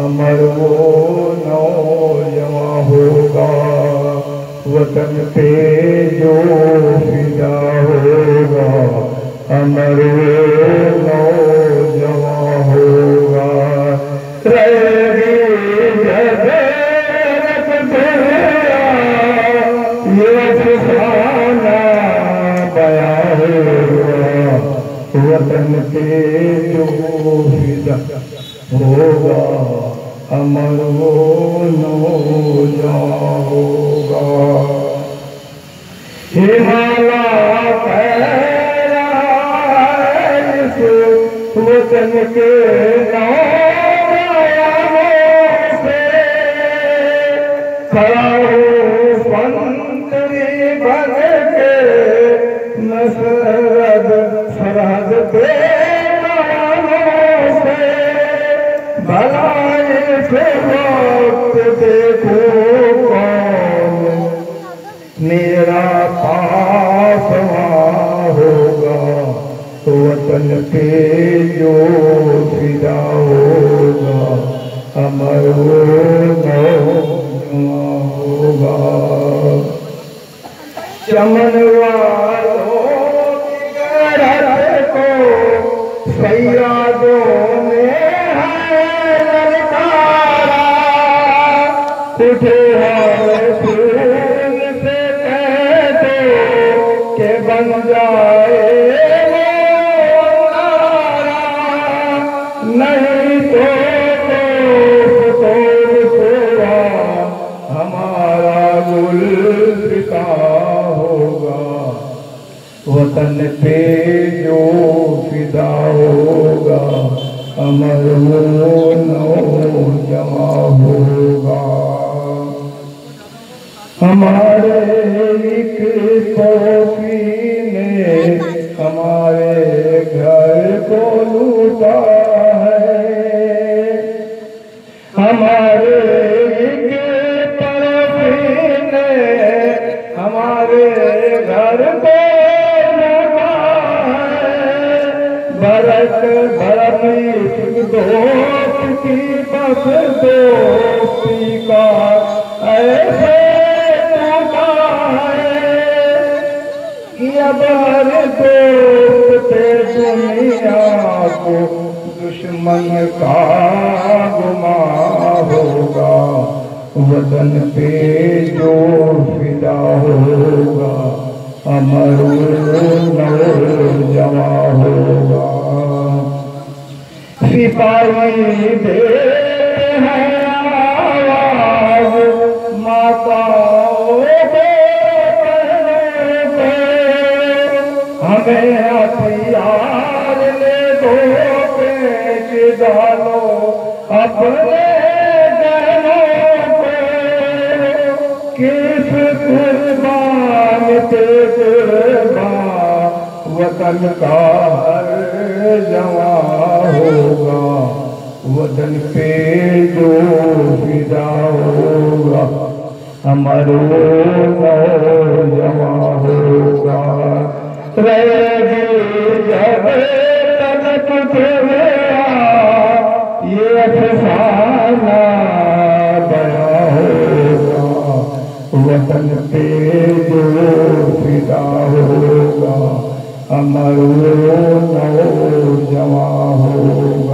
अमर वो नौजवां होगा, वतन पे जो फिदा होगा, अमर वो नौजवां होगा। रहेगी जगत दुनिया ये सुहाना बया होगा, वतन पे जो फिदा होगा, अमर वो नौजवां होगा। हिमालय पैरा इस वतन के नौजवानों से, खड़ा हो पंतरी बन के नसरत सरहद पे भलाई से वक्त देखो कौन मेरा पासवा होगा, वतन पे जो फिदा होगा, अमर वो नौजवां होगा। चमन वालों की गरज को सैयादों में उठे हैं फूल से कहते के बन जाए वो नारा, नहीं तो सेवा हमारा गुल पिता होगा, वतन पे जो फिदा होगा, अमर वो नौजवां होगा। हमारे एक तोहफी ने हमारे घर को लूटा है, हमारे एक तोहफी ने हमारे घर को लूटा है। बरस बरस दोस्त की बस दोस्ती का ऐसे अबर दोस्त थे दुनिया को दुश्मन का गुमा होगा, वतन पे जो फिदा होगा, अमर नौजवां होगा। सिपाही दे हैं आवाज माताओं हमें हथियार ले दो पेच डालो अपने गहनों पे, किस कुर्बान पे कुर्बान वतन का हर जवां होगा, वतन पे जो फिदा होगा, हमारो नौजवां होगा। रहेगी जब तक दुनिया ये अफसाना बया होगा, वतन पे जो फिदा होगा, हमारो नौजवां होगा।